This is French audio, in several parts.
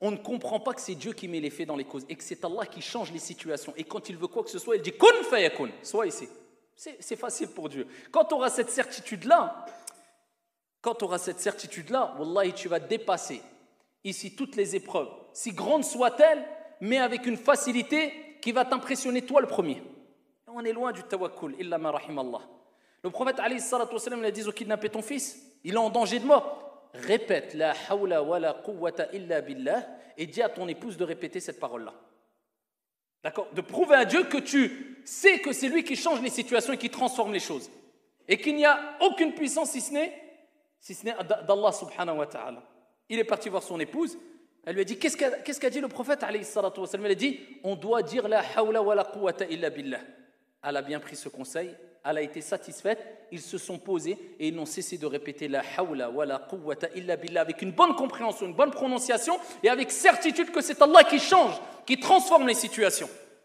on ne comprend pas que c'est Dieu qui met les faits dans les causes et que c'est Allah qui change les situations. Et quand il veut quoi que ce soit, il dit « Kun fayakun » sois ici. C'est facile pour Dieu. Quand tu auras cette certitude-là, wallahi, tu vas dépasser ici toutes les épreuves, si grandes soient-elles, mais avec une facilité qui va t'impressionner toi le premier. On est loin du tawakkul, illa ma rahim Allah. Le prophète alayhi salatu wassalam, il a dit au kidnappé ton fils, il est en danger de mort. Répète la hawla wa la quwwata illa billah et dis à ton épouse de répéter cette parole-là. D'accord? De prouver à Dieu que tu sais que c'est lui qui change les situations et qui transforme les choses. Et qu'il n'y a aucune puissance si ce n'est d'Allah subhanahu wa ta'ala. Il est parti voir son épouse. Elle lui a dit, qu'est-ce qu'a dit le prophète alayhi salatu wassalam? Elle a dit, on doit dire la hawla wa la quwwata illa billah. Elle a bien pris ce conseil, elle a été satisfaite, ils se sont posés et ils n'ont cessé de répéter la hawla wa la quwwata illa billah avec une bonne compréhension, une bonne prononciation et avec certitude que c'est Allah qui change, qui transforme les situations.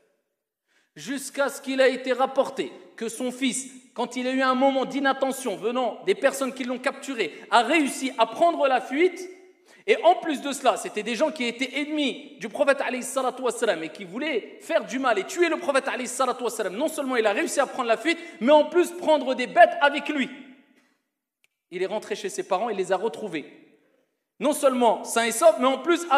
Jusqu'à ce qu'il a été rapporté que son fils, quand il a eu un moment d'inattention venant des personnes qui l'ont capturé, a réussi à prendre la fuite. Et en plus de cela, c'était des gens qui étaient ennemis du prophète alayhi salatu wassalam et qui voulaient faire du mal et tuer le prophète alayhi salatu wassalam. Non seulement il a réussi à prendre la fuite, mais en plus prendre des bêtes avec lui. Il est rentré chez ses parents, il les a retrouvés. Non seulement sains et saufs, mais en plus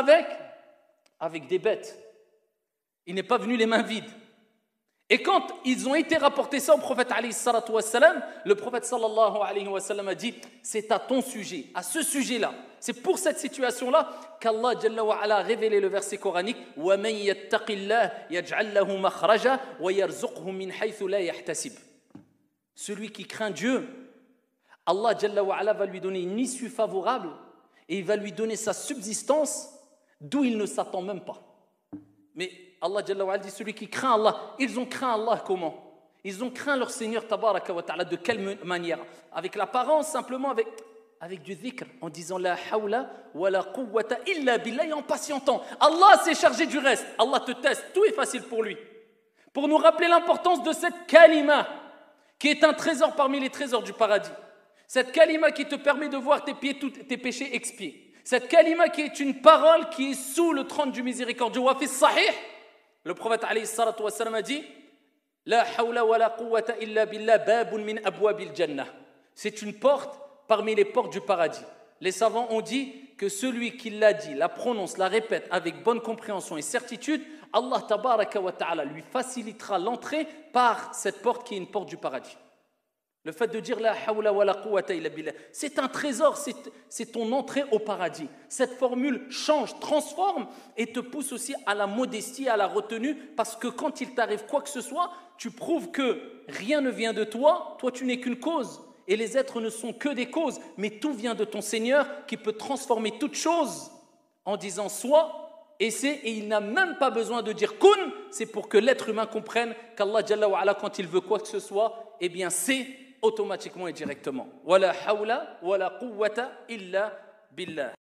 avec des bêtes. Il n'est pas venu les mains vides. Et quand ils ont été rapportés ça au prophète alayhi salatu wassalam, le prophète sallallahu alayhi wa sallam a dit, c'est à ton sujet, à ce sujet-là. C'est pour cette situation-là qu'Allah Jalla wa Ala a révélé le verset coranique وَمَنْ يَتَّقِ اللَّهِ يَجْعَلْ لَهُ مَخْرَجًا وَيَرْزُقْهُ مِنْ حَيْثُ لَا يَحْتَسِبُ. Celui qui craint Dieu, Allah Jalla wa Ala va lui donner une issue favorable et il va lui donner sa subsistance d'où il ne s'attend même pas. Mais Allah Jalla wa Ala dit celui qui craint Allah, ils ont craint Allah comment? Ils ont craint leur Seigneur Tabaraka wa Ta'ala de quelle manière? Avec l'apparence, simplement avec du dhikr, en disant la hawla wa la quwwata illa billah et en patientant. Allah s'est chargé du reste. Allah te teste, tout est facile pour lui. Pour nous rappeler l'importance de cette kalima, qui est un trésor parmi les trésors du paradis. Cette kalima qui te permet de voir tes péchés expiés. Cette kalima qui est une parole qui est sous le trône du miséricordieux. Wa fi sahih, le prophète alayhi salatu wa sallam a dit la hawla wa la quwwata illa billah babun min abwabil jannah. C'est une porte parmi les portes du paradis. Les savants ont dit que celui qui l'a dit, la prononce, la répète avec bonne compréhension et certitude, Allah tabaraka wa ta'ala lui facilitera l'entrée par cette porte qui est une porte du paradis. Le fait de dire la hawla wa la quwwata illa billah, c'est un trésor, c'est ton entrée au paradis. Cette formule change, transforme et te pousse aussi à la modestie, à la retenue, parce que quand il t'arrive quoi que ce soit, tu prouves que rien ne vient de toi, toi tu n'es qu'une cause. Et les êtres ne sont que des causes, mais tout vient de ton Seigneur qui peut transformer toute chose en disant soit et c'est, et il n'a même pas besoin de dire kun, c'est pour que l'être humain comprenne qu'Allah Jalla wa Ala, quand il veut quoi que ce soit, eh bien c'est automatiquement et directement. Wala hawla wala quwwata illa billah.